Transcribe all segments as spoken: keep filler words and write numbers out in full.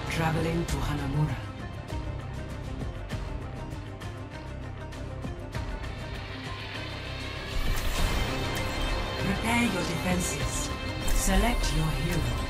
Traveling to Hanamura. Prepare your defenses. Select your hero.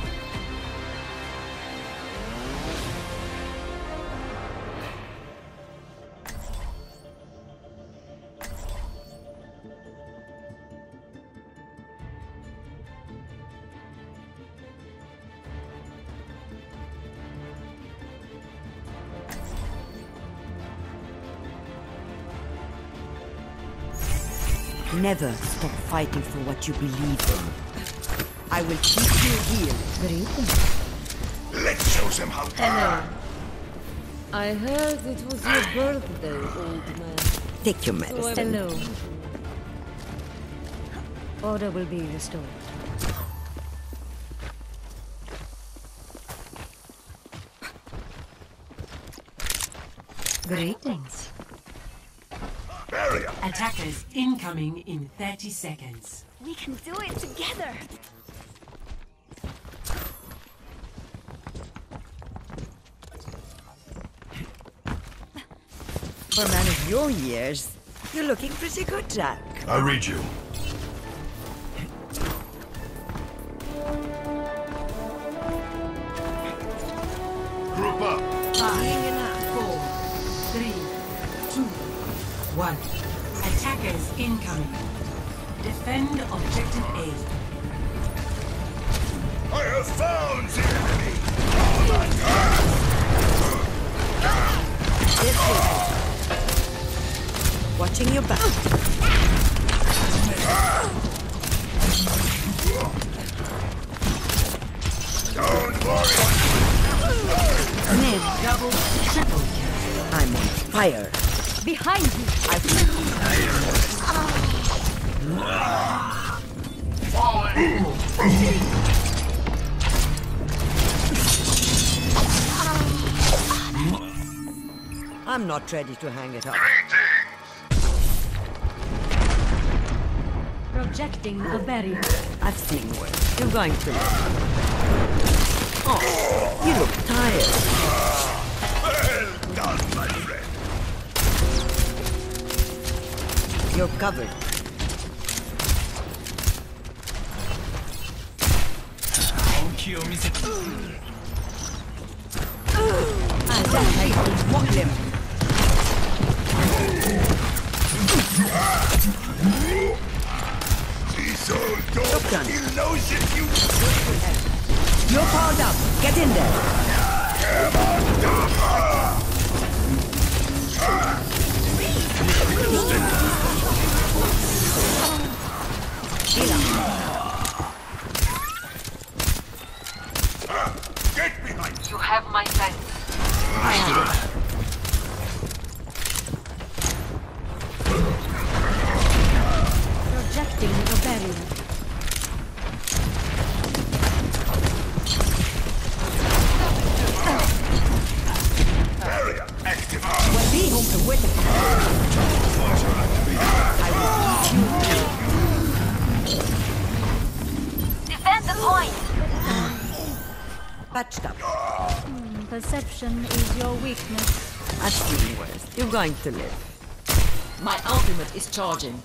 Never stop fighting for what you believe in. I will keep you here. Greetings. Let's show them how. Hello. I heard it was your birthday, old man. Take your medicine. Hello. Order will be restored. Greetings. Barrier. Attackers incoming in thirty seconds. We can do it together! For a man of your years, you're looking pretty good, Jack. I read you. Group up. Five, four, three, two, one. Attackers incoming. Defend objective A. I have found the enemy. Oh my God. This way. Watching your back. Don't worry. Ned, Double, triple kill. I'm on fire. Behind you! I I'm not ready to hang it up. Projecting a barrier. I've seen worse. You're going to live. Oh, you look tired. Well done, my friend. You're covered. I'll definitely walk him. This old dog Look, Johnny. still knows if you... You're powered up. Get in there. Get behind. You have my thanks. I have it. Projecting a barrier. Barrier active. We'll be home to witness. I will Defend the point! patched up. Perception is your weakness. I've seen worse. You're going to live. My ultimate is charging.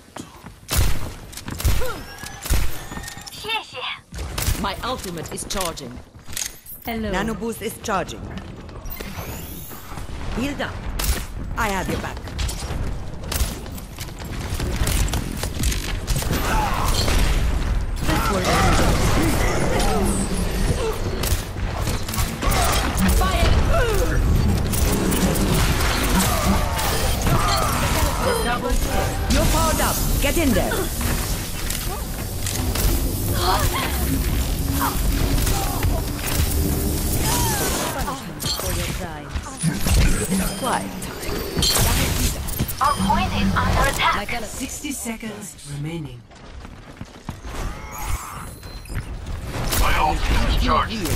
My ultimate is charging. Hello. Nano boost is charging. Healed up. I have your back. This will You're powered up. Get in there. Punishment for your crimes. Quiet. Our point is under attack. Like a sixty seconds remaining. My ultimate is charged.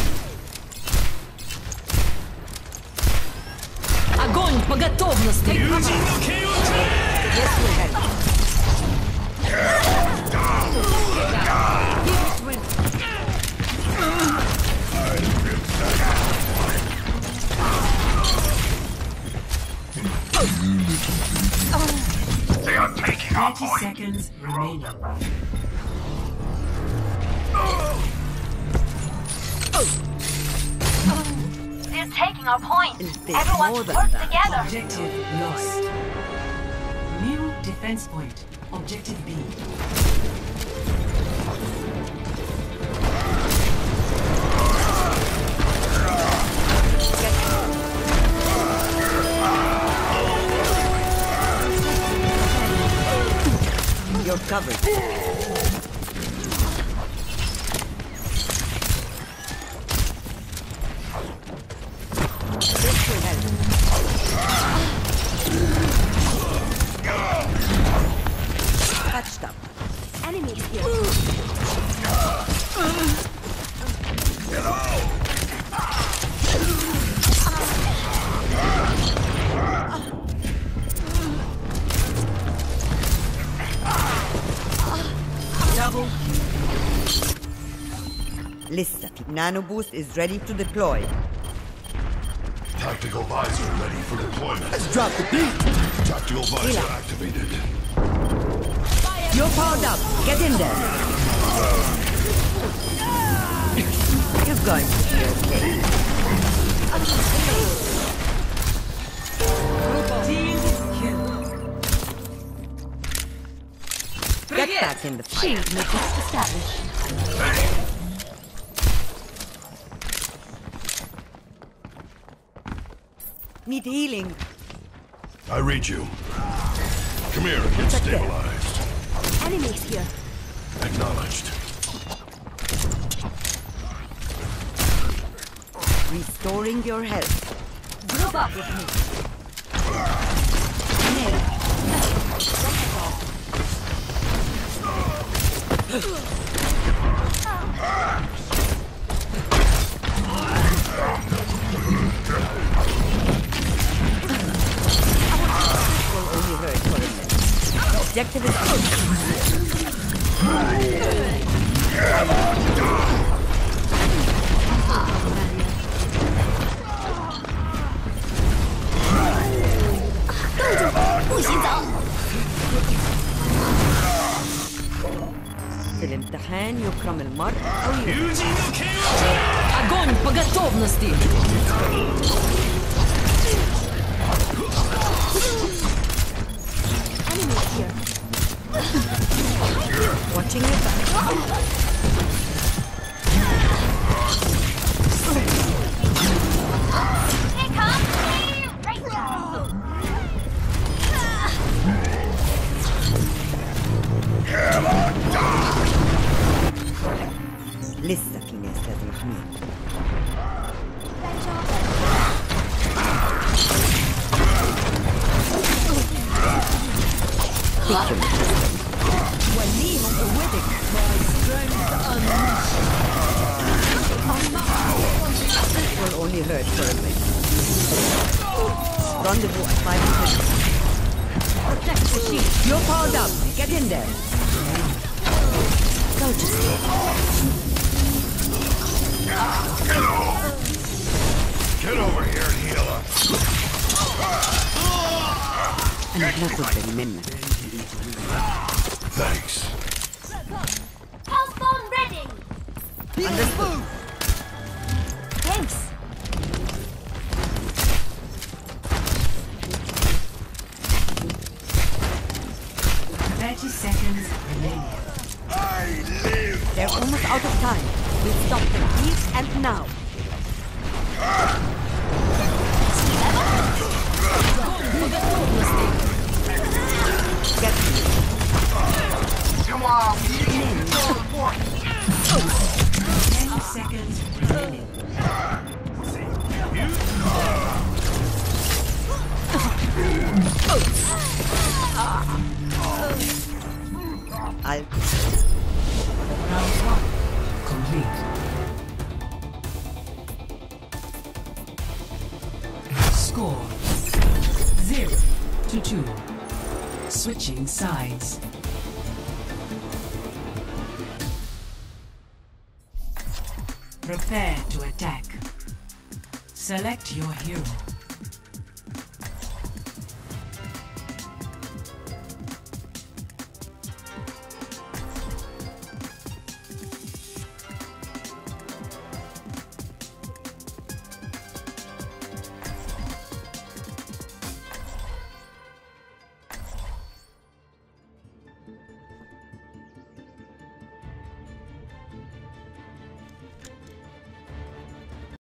Огонь по готовности! This will help. thirty seconds remaining. They're taking our point. There's Everyone more than work that. together. Objective lost. New defense point. Objective B. You're covered. This will help. Touched up. Enemies here. Double. Listen, Nano Boost is ready to deploy. Tactical visor ready for deployment. Let's drop the beat. Tactical visor activated. You're powered up. Get in there. You're going to be okay. Team kill. Get back in the fight. Shield matrix established. Need healing. I read you. Come here and get stabilized. Enemies here. Acknowledged. Restoring your health. Group up with me. Will only hurt for a minute. Objective is close. في الامتحان يكرم المرء أو يكرم. Огонь по готовности! Enemies here. Watching your back. Here comes right now. لسه في ناس لازم يحميهم. وليهم قوتك. Will only hurt for a minute. Rendezvous at five hundred. Protect the shield. You're powered up. Get in there. Go to sleep. Get over here and heal up. أنا بناخد بالي منك. Thanks. Pulse bomb ready. Understood. Thanks. thirty seconds remaining. I live. They're almost out of time. We'll stop them here and now. Get me. Come on. Ten seconds remaining. I'll Round one complete. Score zero to two. Switching sides. Prepare to attack. Select your hero.